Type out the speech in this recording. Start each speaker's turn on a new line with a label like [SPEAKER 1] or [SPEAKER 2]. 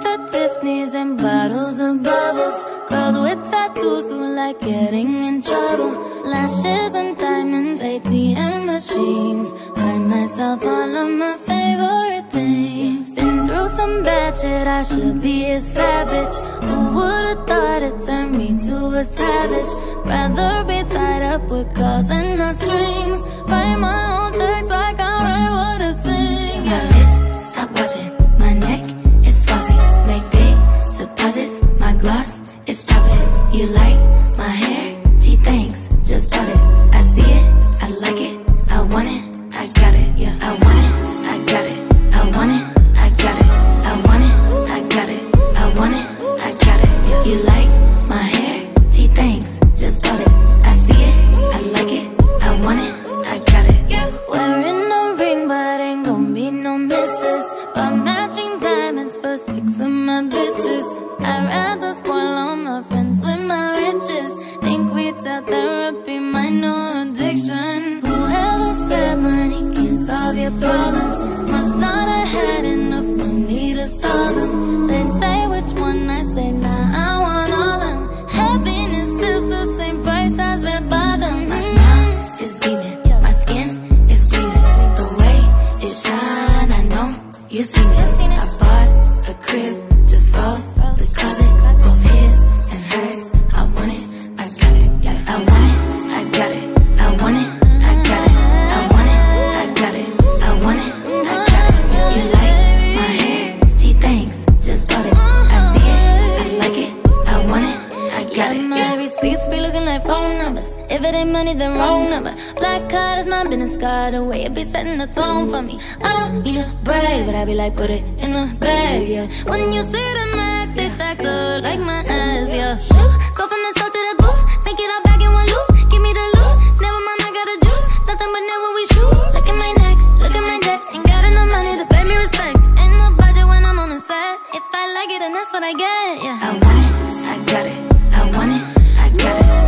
[SPEAKER 1] the Tiffany's and bottles of bubbles. Girls with tattoos who like getting in trouble. Lashes and diamonds, ATM machines. Buy myself all of my favorite things. Been through some bad shit, I should be a savage. Who would've thought it turned me to a savage? Rather be tied up with calls and not strings. Write my own checks like I write what I sing. Yeah.
[SPEAKER 2] My wrist, stop watching. My neck is flossy. Make big deposits. My gloss is popping. You like my hair? Gee, thanks. Just bought it. I see it. I like it. I want it. I got it. Yeah. I want it. I got it. I want it. I got it. I want it. I got it. I want it. I got it. Yeah. You like my hair? Gee, thanks. Just bought it. I see it. I like it. I want it. I got it. Yeah.
[SPEAKER 1] Wearing a ring, but ain't gon' be no misses. But matching diamonds for 6 of my bitches. I'd rather spoil all my friends with my riches. Think we tell therapy, my no addiction. Whoever said money can't solve your problems must not have had enough money to solve them. They say which one, I say nah, I want all them. Happiness is the same price as red bottoms.
[SPEAKER 2] My smile is beaming. My skin is gleaming. The way it shine, I know you seen it. I bought a crib just for the closet, both his and hers. I want it, I got it. Yeah. I want it, I got it. I want it, I got it. I want it, I got it. I want it, I got it. You like my hair? Gee, thanks. Just bought it. I see it, I like it. I want it, I got it.
[SPEAKER 1] My receipts be looking like phone numbers. If it ain't money, then wrong number. Black card is my business card. The way it be setting the tone for me. I don't need a brag, but I be like, put it in the bag, yeah. When you see the max, they stacked up like my ass, yeah. Shoot, go from the south to the booth. Make it all back in one loop. Give me the loot. Never mind, I got the juice. Nothing but never we shoot. Look at my neck, look at my deck. Ain't got enough money to pay me respect. Ain't no budget when I'm on the set. If I like it, then that's what I get, yeah.
[SPEAKER 2] I want it, I got it. I want it, I got it.